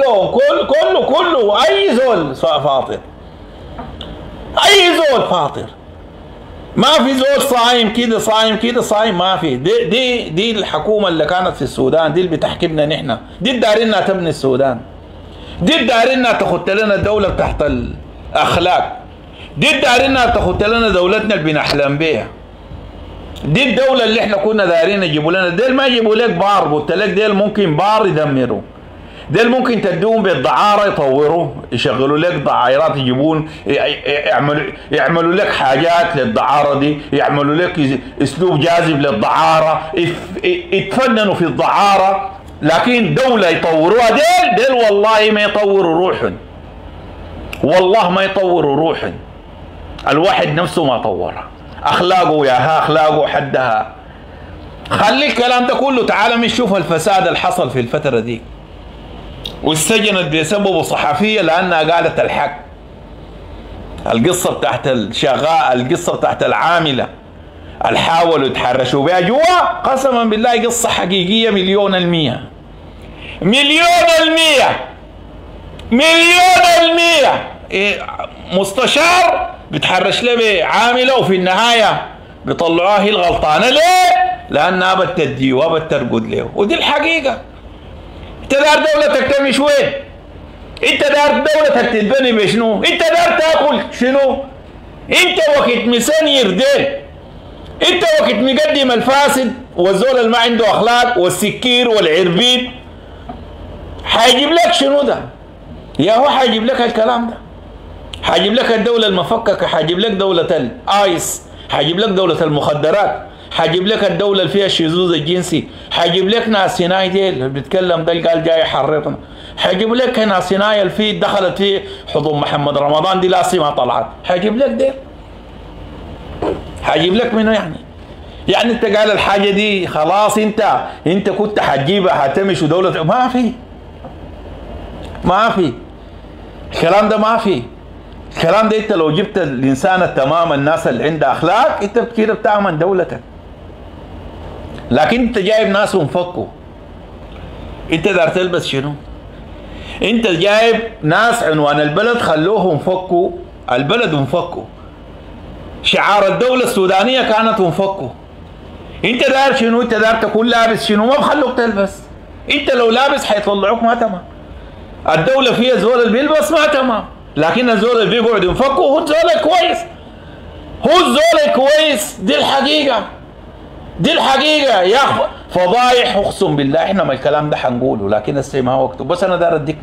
كله اي زول فاطر، اي زول فاطر، ما في زول صايم كده صايم كده صايم، ما في. دي الحكومه اللي كانت في السودان، دي اللي بتحكمنا نحن، دي الدارينها تبني السودان، دي الدارينها تخط لنا الدوله تحت الاخلاق، دي الدارينها تخط لنا دولتنا اللي بنحلم بيها، دي الدوله اللي احنا كنا دايرين يجيبوا لنا. ديل ما يجيبوا لك بار، قلت لك ديل ممكن بار يدمروا، ديل ممكن تدوهم بالدعاره يطوروا، يشغلوا لك دعايرات، يجيبون يعملوا لك حاجات للدعاره دي، يعملوا لك اسلوب جاذب للدعاره، يتفننوا في الدعاره. لكن دوله يطوروها ديل والله ما يطوروا روحهم، والله ما يطوروا روحهم. الواحد نفسه ما طورها، اخلاقه ياها اخلاقه حدها. خلي الكلام ده كله، تعال نشوف الفساد اللي حصل في الفتره دي، واستجنت بسببه صحفيه لانها قالت الحق. القصه بتاعت الشغاء، القصه بتاعت العامله اللي حاولوا يتحرشوا بها جوا، قسما بالله قصه حقيقيه 100%، 100%. مستشار بتحرش له بعامله وفي النهايه بيطلعوها هي الغلطانه. ليه؟ لانها بتديه وبترقد له، ودي الحقيقه. انت دار دولتك تمشي وين؟ انت دار دولتك تتبني بشنو؟ انت دار تاكل شنو؟ انت وقت مسنير ديل، انت وقت مقدم الفاسد والزول اللي ما عنده اخلاق والسكير والعربيد، حيجيب لك شنو ده؟ يا هو حيجيب لك الكلام ده، حيجيب لك الدولة المفككة، حيجيب لك دولة الايس، حيجيب لك دولة المخدرات، حيجيب لك الدولة اللي فيها الشذوذ الجنسي، حيجيب لك ناس هناي ديل اللي بيتكلم ده قال جاي يحررنا، حيجيب لك ناس هناي اللي في دخلت في حضن محمد رمضان دي لاسي ما طلعت، حيجيب لك ديل، حيجيب لك منه يعني. يعني انت قال الحاجه دي خلاص انت كنت حتجيبها حتمشي دوله، ما في الكلام ده، ما في الكلام ده. انت لو جبت الانسان التمام، الناس اللي عندها اخلاق، انت كده بتعمل دولتك. لكن انت جايب ناس ومفكوا. انت دار تلبس شنو؟ انت جايب ناس عنوان البلد خلوهم فكوا البلد ومفكوا. شعار الدولة السودانية كانت ومفكوا. انت دار شنو؟ انت دار تكون لابس شنو؟ ما بخلوك تلبس. انت لو لابس حيطلعوك ما تمام. الدولة فيها زول اللي بيلبس ما تمام، لكن الزول اللي بيقعد ينفكوا هو الزول الكويس. هو الزول الكويس. دي الحقيقة. دي الحقيقة يا اخ. فضايح اقسم بالله احنا ما الكلام ده حنقوله، لكن هسه ما وقته. بس انا دار اديك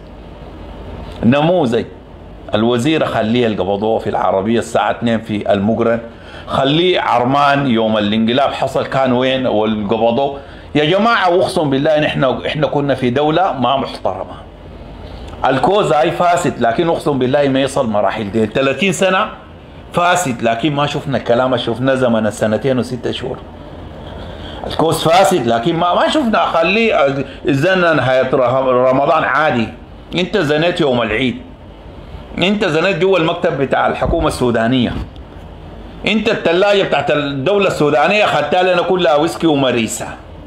نموذج. الوزير خليه اللي قبضوه في العربية الساعة 2 في المقرن، خليه عرمان يوم الانقلاب حصل كان وين والقبضوه. يا جماعة واقسم بالله احنا كنا في دولة ما محترمة. الكوزة هاي فاسد، لكن اقسم بالله ما يصل مراحل دي. 30 سنة فاسد، لكن ما شفنا الكلام اللي شفناه زمن السنتين و6 شهور. الكوز فاسد، لكن ما شفنا. خليه زنا نهاية رمضان عادي. انت زنيت يوم العيد، انت زنيت جوا المكتب بتاع الحكومة السودانية، انت الثلاجة بتاعت الدولة السودانية خدتها لنا كلها ويسكي ومريسة.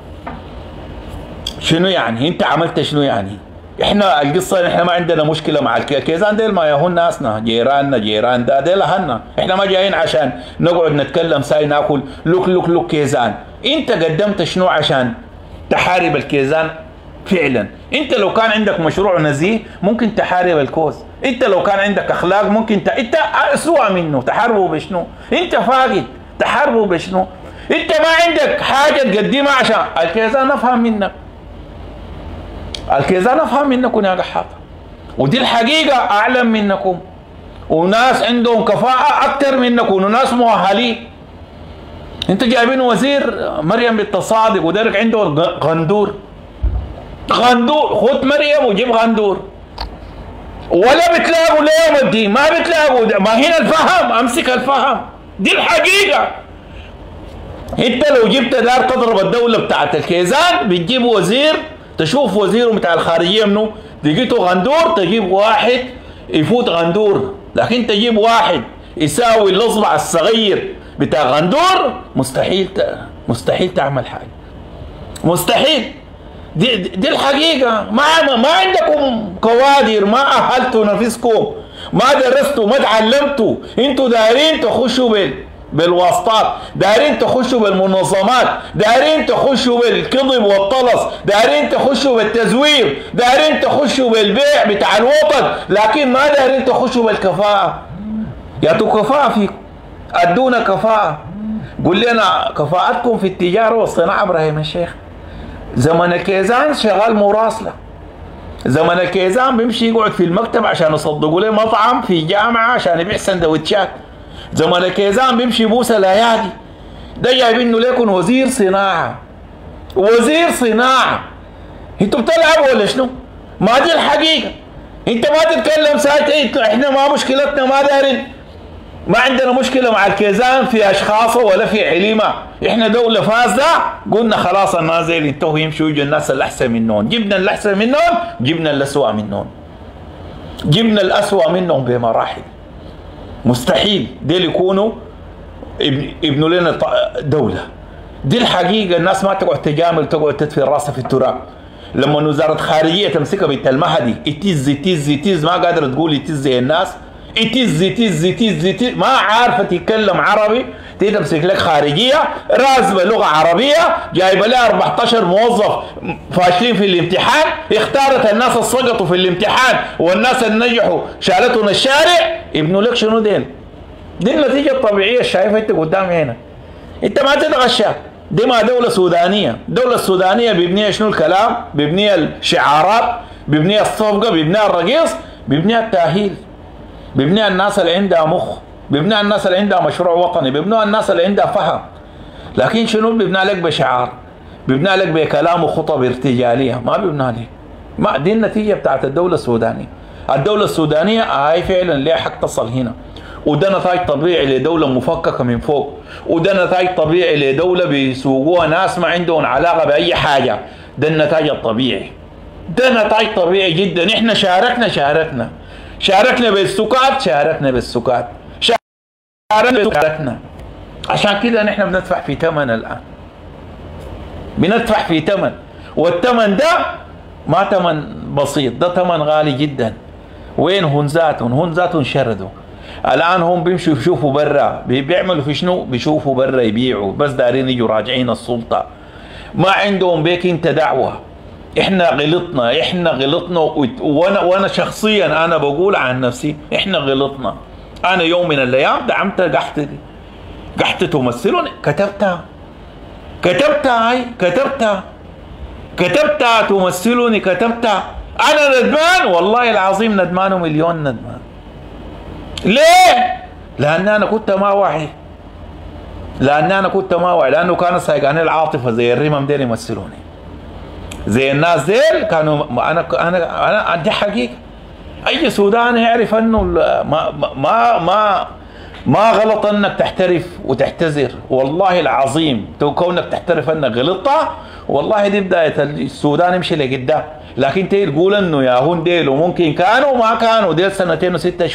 شنو يعني؟ انت عملت شنو يعني؟ احنا القصة احنا ما عندنا مشكلة مع الكيزان ديل، ما يهون ناسنا جيراننا جيران ديل اهلنا. احنا ما جايين عشان نقعد نتكلم ساي ناكل لوك كيزان. انت قدمت شنو عشان تحارب الكيزان؟ فعلا انت لو كان عندك مشروع نزيه ممكن تحارب الكوز. انت لو كان عندك اخلاق ممكن انت اسوأ منه. تحاربه بشنو؟ انت فاقد. تحاربه بشنو؟ انت ما عندك حاجة تقدمها عشان الكيزان. افهم منك الكيزان، افهم منكم يا قحاطة. ودي الحقيقة اعلم منكم، وناس عندهم كفاءة اكثر منكم، وناس مؤهلين. انت جايبين وزير مريم بالتصادق ودارك عنده غندور. خد مريم وجيب غندور، ولا بتلاقوا ليوم الدين. ما بتلاقوا. ما هنا الفهم. امسك الفهم. دي الحقيقة. انت لو جبت دار تضرب الدولة بتاعت الكيزان بتجيب وزير، تشوف وزيره بتاع الخارجية منه، لقيته غندور تجيب واحد يفوت غندور. لكن تجيب واحد يساوي الاصبع الصغير بتاع غندور، مستحيل تعمل حاجة. مستحيل. دي الحقيقة. ما عندكم كوادر، ما أهلتوا نفسكم، ما درستوا، ما تعلمتوا. انتوا دايرين تخشوا بالواسطات، دايرين تخشوا بالمنظمات، دايرين تخشوا بالكذب والطلس، دايرين تخشوا بالتزوير، دايرين تخشوا بالبيع بتاع الوطن، لكن ما دايرين تخشوا بالكفاءة. ياتوا كفاءة فيكم، ادونا كفاءة. قول لنا كفاءتكم في التجارة والصناعة. ابراهيم الشيخ زمن الكيزان شغال مراسلة. زمن الكيزان بيمشي يقعد في المكتب عشان يصدقوا له مطعم في جامعة عشان يبيع سندوتشات. زمن الكيزان بيمشي يبوس الايادي. ده جايبينه لكم وزير صناعة. وزير صناعة. انتوا بتلعبوا ولا شنو؟ ما دي الحقيقة. انت ما تتكلم ساعتين. احنا ما مشكلتنا، ما دارين، ما عندنا مشكلة مع الكيزان في اشخاصه ولا في عليمة. احنا دولة فاسدة. قلنا خلاص الناس زي اللي انتوا يمشوا يجوا الناس الاحسن منهم. جبنا الاحسن منهم، جبنا الاسوأ منهم. جبنا الاسوأ منهم بمراحل. مستحيل ديل يكونوا يبنوا لنا دولة. دي الحقيقة. الناس ما تقعد تجامل، تقعد تدفي راسها في التراب. لما وزارة خارجية تمسكها بنت المهدي يتز ما قادرة تقول يتز زي الناس. يتز ما عارفة تتكلم عربي، تمسك لك خارجية رازبة لغة عربية، جايبة لها 14 موظف فاشلين في الامتحان، اختارت الناس اللي سقطوا في الامتحان والناس اللي نجحوا شالتهم الشارع. يبنوا لك شنو ديل؟ دي النتيجة الطبيعية شايفها انت قدامي هنا. انت ما تتغشى. دي ما دولة سودانية. الدولة السودانية بيبنيها شنو الكلام؟ بيبنيها الشعارات، بيبنيها الصفقة، بيبنيها الرقيص، بيبنيها التأهيل، بيبنيها الناس اللي عندها مخ، بيبنيها الناس اللي عندها مشروع وطني، بيبنيها الناس اللي عندها فهم. لكن شنو بيبنى لك بشعار؟ بيبنى لك بكلام وخطب ارتجالية، ما بيبنى لك. ما دي النتيجة بتاعت الدولة السودانية. الدولة السودانية هاي فعلا ليها حق تصل هنا. وده نتاج طبيعي لدولة مفككة من فوق، وده نتاج طبيعي لدولة بيسوقوها ناس ما عندهم علاقة بأي حاجة. ده النتاج الطبيعي، ده نتاج طبيعي جدا. احنا شاركنا بالسكات، شاركنا. عشان كده نحن بندفع في ثمن الآن، بندفع في ثمن، والثمن ده ما ثمن بسيط، ده ثمن غالي جدا. وين هن ذاتهم شردوا الآن، هم بيمشوا يشوفوا برا بيعملوا في شنو، بيشوفوا برا يبيعوا، بس دارين يجوا راجعين السلطة، ما عندهم بيك انت دعوة. احنا غلطنا وانا شخصيا انا بقول عن نفسي احنا غلطنا. انا يوم من الايام دعمت قحط تمثلني، كتبتها تمثلني، كتبتها. انا ندمان والله العظيم، ندمان ومليون ندمان. ليه؟ لان انا كنت ما واعي، لانه كانوا سايقاني العاطفه زي الرمم ديل يمثلوني، زي الناس ديل كانوا. انا دي حقيقه. اي سوداني يعرف انه ما غلط انك تحترف وتحتذر، والله العظيم كونك تحترف انك غلطت، والله دي بدايه السودان يمشي لقدام. لكن تقول انه يا هون ديل وممكن كانوا ما كانوا، ديل سنتين وستة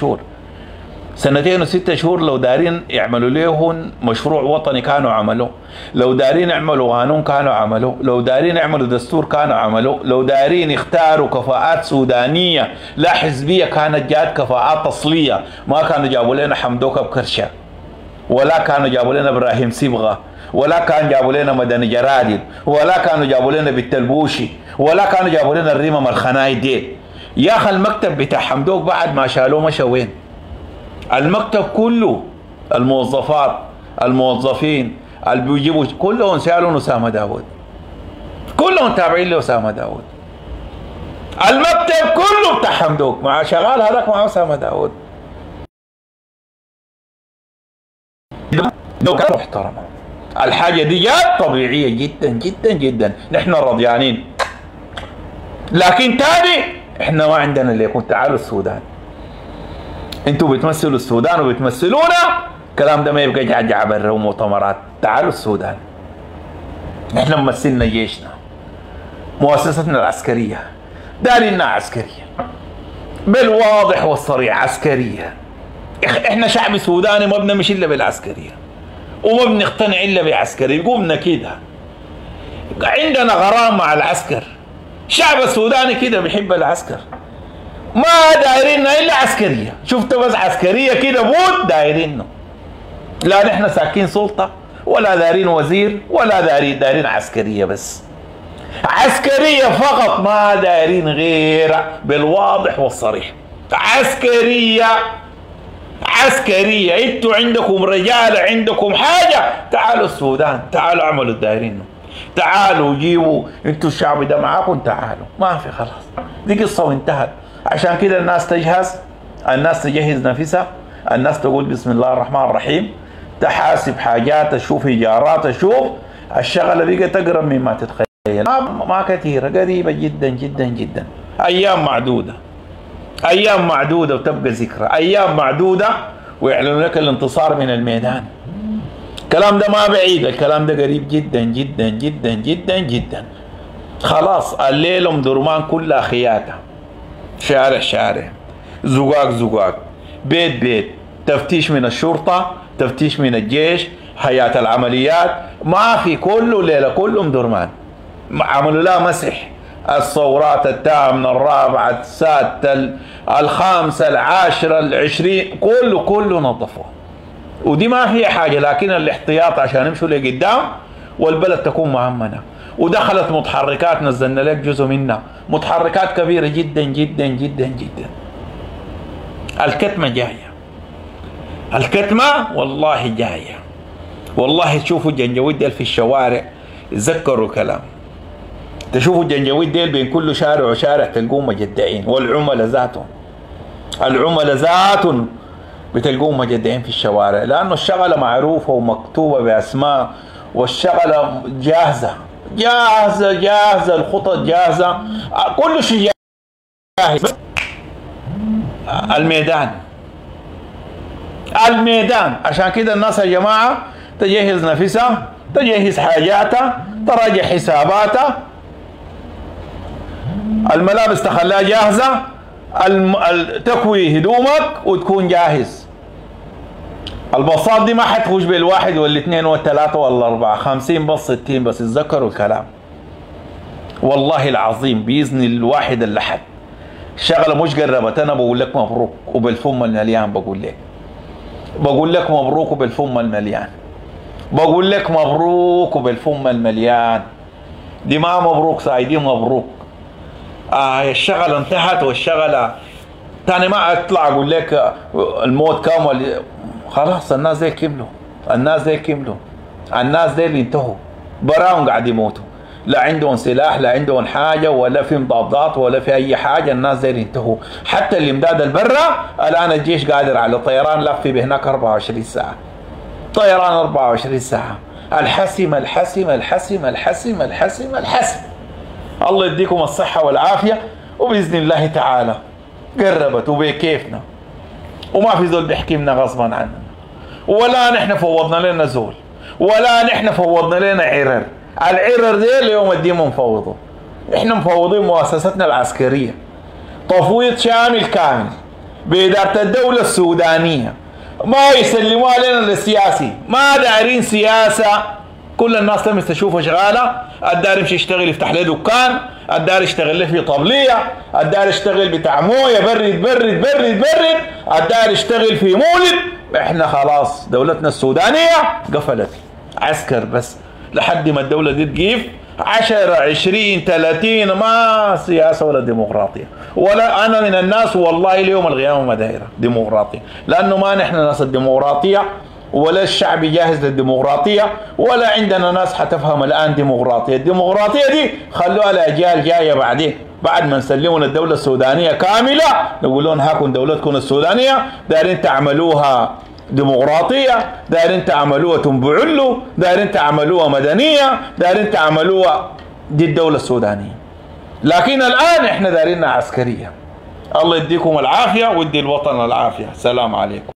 شهور لو دارين يعملوا لهم مشروع وطني كانوا عملوه، لو دارين يعملوا قانون كانوا عملوه، لو دارين يعملوا دستور كانوا عملوه، لو دارين يختاروا كفاءات سودانية لا حزبية كانت جات كفاءات أصلية، ما كانوا جابوا لنا حمدوك بكرشة، ولا كانوا جابوا لنا إبراهيم صبغة، ولا كانوا جابوا لنا مدني جرادل، ولا كانوا جابوا لنا بالتلبوشي، ولا كانوا جابوا لنا الريمة الخناي ديل. يا أخي المكتب بتاع حمدوك بعد ما شالوه مشى وين؟ المكتب كله، الموظفين اللي بيجيبوا كلهم سالوا أسامة داود، كلهم تابعين لأسامة داود. المكتب كله بتاع حمدوك مع شغال هذاك مع أسامة داود. كانوا محترمة. الحاجة دي جات طبيعية جدا جدا جدا، نحن رضيانين. لكن تاني احنا ما عندنا اللي يكون. تعالوا السودان، انتوا بتمثلوا السودان وبتمثلونا، الكلام ده ما يبقى جعجعة برا ومؤتمرات. تعالوا السودان، احنا ممثلنا جيشنا، مؤسستنا العسكرية، دارينا عسكرية بالواضح والصريح، عسكرية. احنا شعب سوداني ما بنمشي الا بالعسكرية، وما بنقتنع الا بعسكري. قومنا كده، عندنا غرام مع العسكر. الشعب السوداني كده بيحب العسكر، ما دايريننا الا عسكريه. شفت بس عسكريه كده بود دايرينه. لا نحن ساكين سلطه، ولا دارين وزير، ولا دارين عسكريه بس، عسكريه فقط، ما دارين غير بالواضح والصريح. عسكريه. انتوا عندكم رجال، عندكم حاجه، تعالوا السودان، تعالوا اعملوا الدايرينه، تعالوا جيبوا انتوا الشعب ده معاكم، تعالوا. ما في، خلاص دي قصه وانتهت. عشان كده الناس تجهز، الناس تجهز نفسها، الناس تقول بسم الله الرحمن الرحيم، تحاسب حاجات، تشوف ايجارات، تشوف الشغله بقت اقرب مما تتخيل. ما كثيره، قريبه جدا جدا جدا. ايام معدوده وتبقى ذكرى، ايام معدوده ويعلنوا لك الانتصار من الميدان. الكلام ده ما بعيد، الكلام ده قريب جدا جدا جدا جدا جدا. خلاص الليله ام درمان كلها خياطه، شارع، زقاق، بيت، تفتيش من الشرطة، تفتيش من الجيش، حياة العمليات، ما في، كله ليلة، كله ام درمان. عملوا لها مسح، الثورات الثامنة، الرابعة، السادسة، الخامسة، العاشرة، العشرين، كله نظفوه. ودي ما هي حاجة، لكن الاحتياط عشان يمشوا لقدام والبلد تكون مؤمنة. ودخلت متحركات، نزلنا لك جزء منها، متحركات كبيرة جدا جدا جدا جدا. الكتمة جاية، والله جاية. والله تشوفوا الجنجويد ديل في الشوارع، تذكروا كلام. تشوفوا الجنجويد ديل بين كل شارع وشارع تلقوهم مجدعين، والعملاء ذاتهم بتلقوهم مجدعين في الشوارع، لأنه الشغلة معروفة ومكتوبة بأسماء، والشغلة جاهزة، الخطط جاهزة، كل شيء جاهز. الميدان. عشان كده الناس يا جماعة تجهز نفسها، تجهز حاجاتها، تراجع حساباتها، الملابس تخليها جاهزة، تكوي هدومك وتكون جاهز. الباصات دي ما حتخش بالواحد والاثنين والثلاثة والأربعة، 50 بس 60 بس، اتذكروا الكلام. والله العظيم بإذن الواحد الأحد الشغلة مش قربت. أنا بقول لك مبروك وبالفم المليان، بقول لك مبروك وبالفم المليان، بقول لك مبروك وبالفم المليان. دي ما مبروك سايدين مبروك. الشغلة انتهت، والشغلة تاني ما اطلع اقول لك الموت كامل. خلاص الناس دي كملوا، الناس دي كملوا، الناس دي اللي انتهوا براهم قاعد يموتوا، لا عندهم سلاح، لا عندهم حاجة، ولا في مضادات، ولا في أي حاجة. الناس دي اللي انتهوا. حتى الإمداد البرة الآن الجيش قادر على طيران لف بهناك 24 ساعة، طيران 24 ساعة. الحسم الحسم الحسم الحسم الحسم الحسم. الله يديكم الصحة والعافية، وبإذن الله تعالى قربت وبكيفنا، وما في زول بيحكمنا غصبا عننا، ولا نحن فوضنا لنا زول، ولا نحن فوضنا لنا عرر. العرر دي اليوم الدين مفوضه. احنا مفوضين مؤسستنا العسكرية تفويض شامل كامل بإدارة الدولة السودانية، ما يسلموها لنا للسياسي، ما دارين سياسة. كل الناس لما تشوفه شغالة، الدار يمشي يشتغل يفتح له دكان، الدار يشتغل له في طبلية، الدار يشتغل بتاع مويه برد برد برد برد، الدار يشتغل في مولد. احنا خلاص دولتنا السودانية قفلت عسكر بس لحد ما الدولة دي تقيف 10 20 30. ما سياسة ولا ديمقراطية، ولا أنا من الناس والله اليوم القيامة ما دايرة ديمقراطية، لأنه ما نحن ناس الديمقراطية، ولا الشعب جاهز للديمقراطية، ولا عندنا ناس حتفهم الآن ديمقراطية. الديمقراطية دي خلوها لأجيال جاية بعدين، بعد ما نسلمون الدولة السودانية كاملة نقول لهم هاكم دولتكم السودانية، دارين تعملوها ديمقراطية، دارين تعملوها تنبعلوا، دارين تعملوها مدنية، دارين تعملوها دي الدولة السودانية. لكن الآن احنا دارينها عسكرية. الله يديكم العافية ويدي الوطن العافية. سلام عليكم.